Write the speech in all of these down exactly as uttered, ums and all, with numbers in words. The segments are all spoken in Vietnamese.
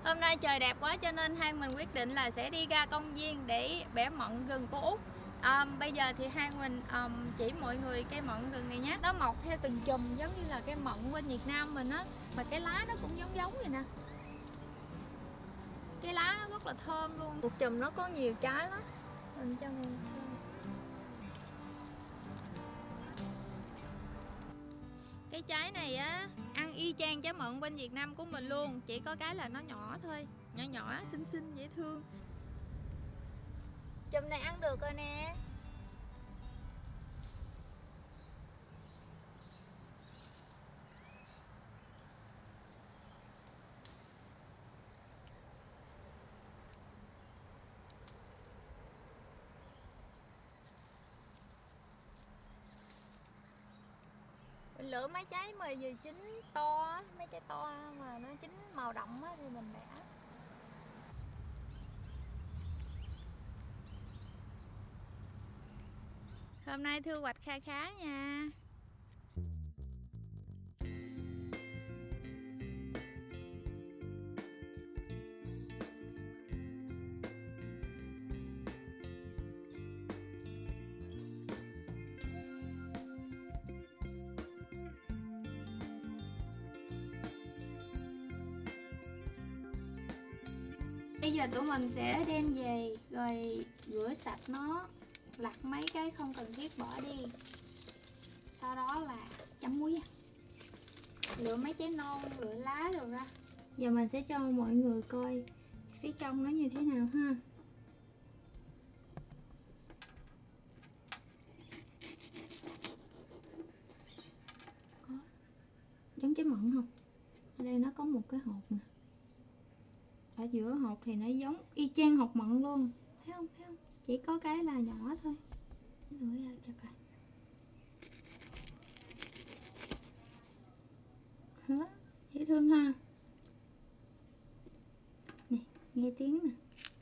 Hôm nay trời đẹp quá cho nên hai mình quyết định là sẽ đi ra công viên để bẻ mận rừng cô Út. Um, bây giờ thì hai mình um, chỉ mọi người cây mận rừng này nhé. Nó mọc theo từng chùm giống như là cây mận bên Việt Nam mình á, mà cái lá nó cũng giống giống vậy nè. Cái lá nó rất là thơm luôn. Một chùm nó có nhiều trái lắm. Mình cho mình cái trái này á, ăn y chang trái mận bên Việt Nam của mình luôn, chỉ có cái là nó nhỏ thôi, nhỏ nhỏ xinh xinh dễ thương. Chùm này ăn được rồi nè. Mình lựa mấy trái mà vừa chín to, mấy trái to mà nó chín màu đậm á thì mình bẻ. Hôm nay thu hoạch kha khá nha. Bây giờ tụi mình sẽ đem về rồi rửa sạch nó, lặt mấy cái không cần thiết bỏ đi. Sau đó là chấm muối, lựa mấy trái non, lựa lá rồi ra. Giờ mình sẽ cho mọi người coi phía trong nó như thế nào ha. Có giống trái mận không? Ở đây nó có một cái hột nè. Ở giữa hột thì nó giống y chang hột mận luôn, thấy không? Thấy không? Chỉ có cái là nhỏ thôi. Lưỡi ra cho coi. Đó, dễ thương ha. Nè, nghe tiếng nè.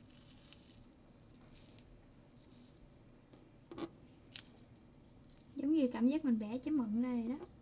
Giống như cảm giác mình bẻ trái mận ra rồi đó.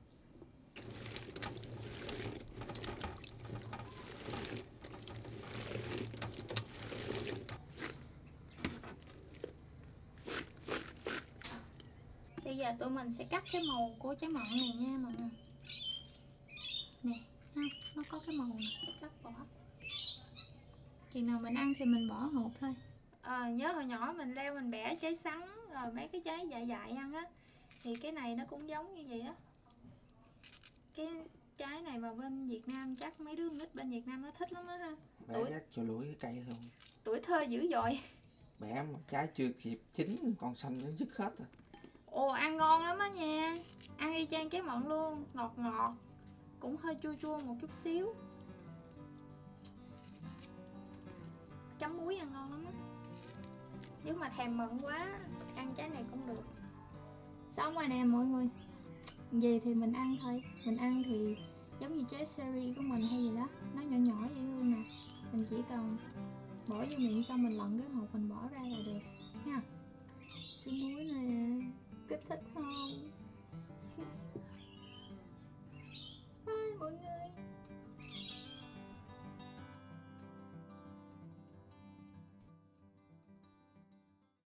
Bây giờ tụi mình sẽ cắt cái màu của trái mận này nha mọi người. Nè, nó có cái màu này, cắt bỏ. Chừng nào mình ăn thì mình bỏ hộp thôi. À, nhớ hồi nhỏ mình leo mình bẻ trái sắn rồi mấy cái trái dại dại ăn á, thì cái này nó cũng giống như vậy đó. Cái trái này mà bên Việt Nam chắc mấy đứa nít bên Việt Nam nó thích lắm á ha. Bẻ Tuổi... chắc cho lũi cái cây luôn. Tuổi thơ dữ dội. Bẻ mà trái chưa kịp chín còn xanh nó dứt hết rồi. Ồ, ăn ngon lắm á nha. Ăn y chang trái mận luôn, ngọt ngọt, cũng hơi chua chua một chút xíu. Chấm muối ăn ngon lắm á. Nếu mà thèm mận quá, ăn trái này cũng được. Xong rồi nè mọi người. Gì thì mình ăn thôi. Mình ăn thì giống như trái seri của mình hay gì đó, nó nhỏ nhỏ vậy luôn nè. Mình chỉ cần bỏ vô miệng xong mình lận cái hột mình bỏ ra là được nha. Trái muối này kích thích không?